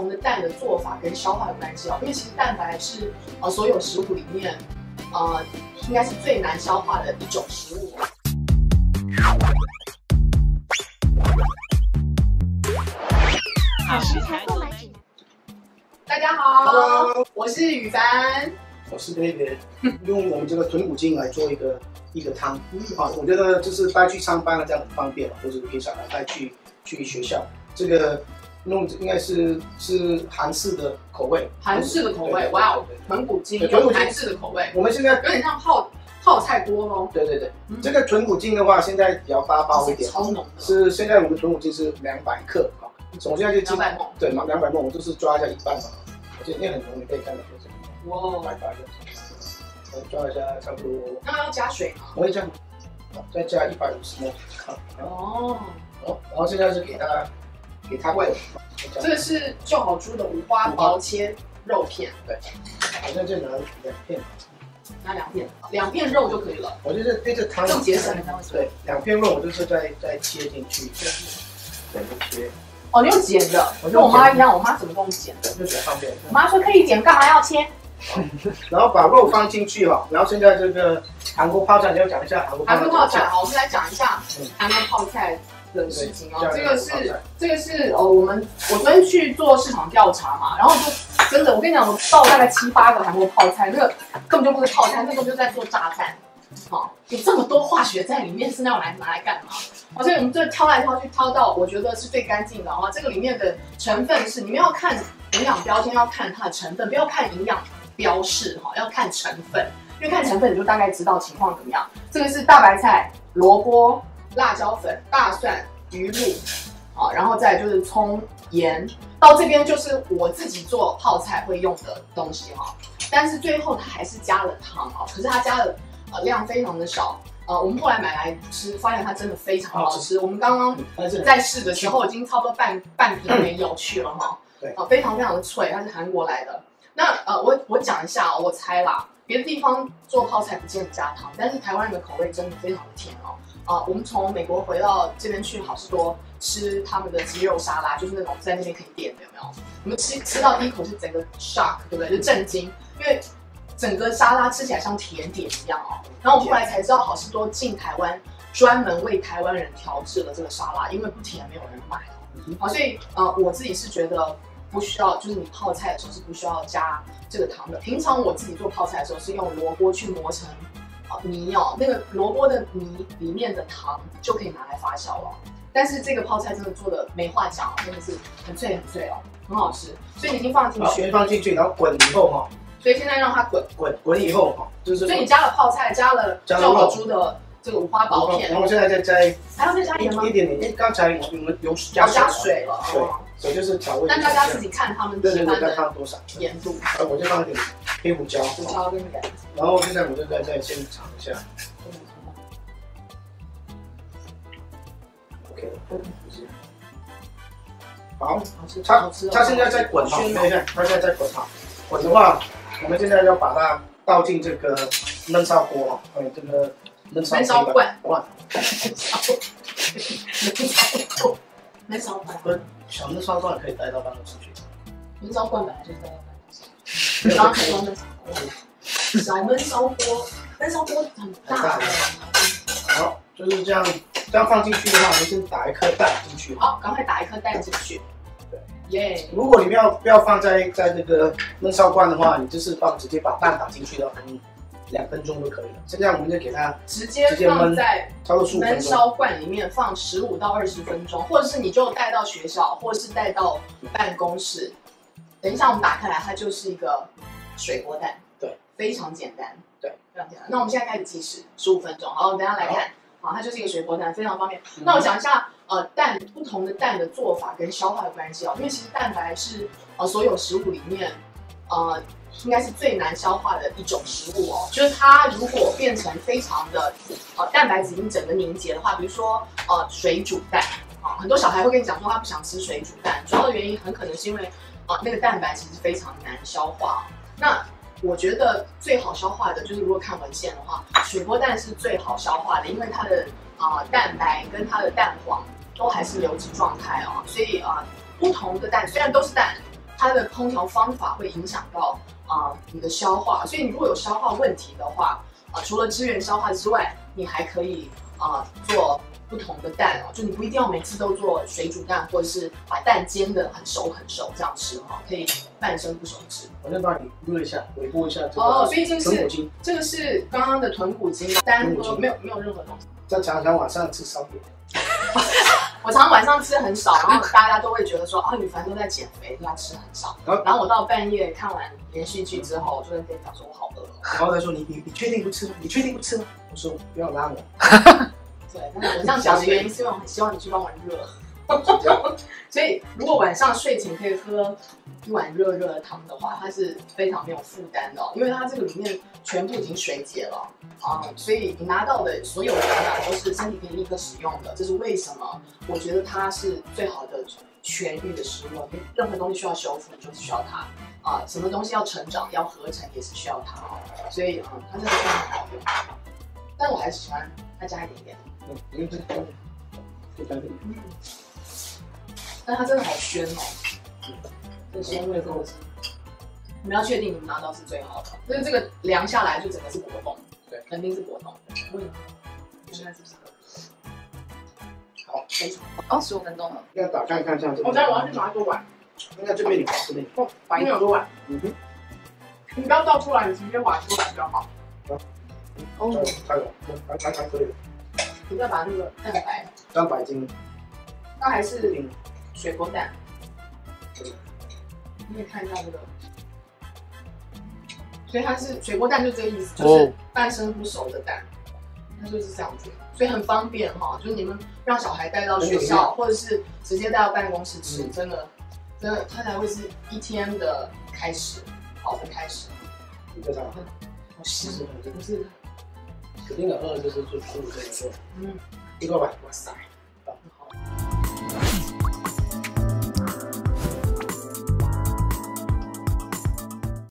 同的蛋的做法跟消化有关系哦，因为其实蛋白是所有食物里面应该是最难消化的一种食物。 好食材购买指南。 大家好 Hello 我是雨凡， 我是 David， 用我们这个豚骨精来做一个汤啊，我觉得就是带去上班了这样很方便，或者可以小孩带去学校。这个应该是韩式的口味， 韩式的口味，哇哦，豚骨精用韩式的口味， 我们现在有点像泡菜锅咯。 对，这个豚骨精的话，现在比较大包一点， 超浓的。 是现在我们豚骨精是200克啊，我现在就 200毫升， 对，200毫升，我就是抓一下一半嘛，而且那很浓，你可以看到这个， 哇， 白的。我抓一下，差不多。 那要加水吗？ 我会这样，再加150ml。 哦， 然后现在是给它喂。 这个是就好猪的五花薄切肉片。 对，好像就拿2片。 拿2片肉就可以了。 我就是对这汤更节省。 对，2片肉我就是再切进去，整个切。 哦，你用剪的，跟我妈一样，我妈怎么跟我剪的？ 就比较方便。 我妈说可以剪，干嘛要切？ 然后把肉放进去哈，然后现在这个韩国泡菜，你要讲一下韩国泡菜。 好，我们来讲一下韩国泡菜的事情哦。这个是我昨天去做市场调查嘛，然后就真的，我跟你讲，我倒大概7、8个韩国泡菜，那个根本就不是泡菜，那个就在做炸弹。好，有这么多化学在里面，是要拿来干嘛？所以我们就挑来挑去，挑到我觉得是最干净的啊。这个里面的成分是，你们要看营养标签，要看它的成分，不要看营养标示哈，要看成分，因为看成分你就大概知道情况怎么样。这个是大白菜、萝卜、辣椒粉、大蒜、鱼露，好，然后再来就是葱、盐。到这边就是我自己做泡菜会用的东西哈，但是最后它还是加了汤啊，可是它加的量非常的少。我们后来买来吃，发现它真的非常好吃。我们刚刚在试的时候已经差不多半瓶没有去了哈，对，非常非常的脆，它是韩国来的。那我讲一下我猜啦，别的地方做泡菜不见得加汤，但是台湾人的口味真的非常的甜哦。我们从美国回到这边去好事多吃他们的鸡肉沙拉，就是那种在那边可以点的，有没有？我们吃到第一口是整个 shock， 对不对？就震惊，因为整个沙拉吃起来像甜点一样哦。然后我们后来才知道好事多进台湾专门为台湾人调制了这个沙拉，因为不甜没有人买哦。好，所以我自己是觉得不需要，就是你泡菜的时候是不需要加这个糖的。平常我自己做泡菜的时候是用萝卜去磨成泥哦，那个萝卜的泥里面的糖就可以拿来发酵了。但是这个泡菜真的做的没话讲，真的是很脆哦，很好吃。所以你已经放进去， 放进去，然后滚以后哈。 所以现在让它滚以后哈，就是。所以你加了泡菜，加了就好猪的这个五花薄片， 然后现在还要再加盐吗？ 一点点，因为刚才我们有加水了， 对，水就是调味。 但大家自己看他们喜欢的多少盐度。 我就放一点黑胡椒， 跟盐。 然后现在我就再先尝一下。OK， 好，它现在在滚哈，看一下，它现在在滚哈。滚的话，我们现在要把它倒进这个焖烧锅哈，这个焖烧罐。 焖烧罐。 小焖烧罐可以带到办公室去。 焖烧罐本来就是带到办公室。刚刚才说焖烧锅。小焖烧锅，焖烧锅很大的。 好，就是这样放进去的话，我们先打1颗蛋进去。 好，赶快打1颗蛋进去。耶！ 如果你不要放在这个焖烧罐的话，你就是直接把蛋打进去的，2分钟就可以了。现在我们就给它直接放在焖烧罐里面放15到20分钟，或者是你就带到学校，或者是带到办公室。等一下我们打开来，它就是一个水锅蛋，对，非常简单，对，非常简单。那我们现在开始计时15分钟，好，等一下来看，好，它就是一个水锅蛋，非常方便。那我讲一下。不同的蛋的做法跟消化有关系哦，因为其实蛋白是所有食物里面应该是最难消化的一种食物哦。就是它如果变成非常的蛋白质已经整个凝结的话，比如说水煮蛋很多小孩会跟你讲说他不想吃水煮蛋，主要的原因很可能是因为那个蛋白其实非常难消化。那我觉得最好消化的就是如果看文献的话，水波蛋是最好消化的，因为它的蛋白跟它的蛋黄都还是流质状态哦，所以不同的蛋虽然都是蛋， 它的烹调方法会影响到你的消化，所以你如果有消化问题的话，除了支援消化之外，你还可以做不同的蛋就你不一定要每次都做水煮蛋，或者是把蛋煎得很熟这样吃可以半生不熟吃。 我再帮你热一下，微波一下这个所以这个是刚刚的豚骨精，单喝没有任何东西。 再常常晚上吃少点。 我常晚上吃很少，然后大家都会觉得说宇凡都在减肥，要吃很少。然后我到半夜看完连续剧之后，我就跟店长说我好饿了。 然后他说你确定不吃吗？你确定不吃吗？我说不要拉我。 对，但是我这样讲的原因是因为我很希望你去帮我热。所以如果晚上睡前可以喝一碗热热的汤的话，它是非常没有负担的因为它这个里面全部已经水解了所以你拿到的所有的营养都是身体可以立刻使用的。这是为什么我觉得它是最好的痊愈的食物。你任何东西需要修复，你就是需要它什么东西要成长要合成也是需要它所以它真的非常好用。但我还是喜欢再加一点点。 因为这加点。 但它真的好鲜这鲜味真的是，你们要确定你们拿到是最好的。就是这个量下来就整个是果冻，对，肯定是果冻。现在是不是？好，非常 15分钟了。 要打开看这样子。 我要去拿一个碗。 应该这边有，这边有。 把有个碗。你不要倒出来，你直接挖出来比较好。 还有，还可以。 你再把那个蛋白精。 它还是水波蛋。你可以看一下这个，所以它是水波蛋，就这个意思，就是半生不熟的蛋，它就是这样子，所以很方便就是你们让小孩带到学校，或者是直接带到办公室吃，真的，它才会是一天的开始，好的开始。 非常好， 好香，不是？ 肯定的，就是做这个做，一个吧，哇塞。